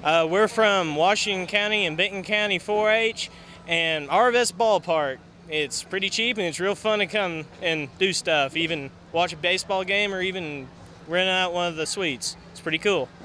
We're from Washington County and Benton County 4-H, and our best ballpark. It's pretty cheap and it's real fun to come and do stuff, even watch a baseball game or even rent out one of the suites. It's pretty cool.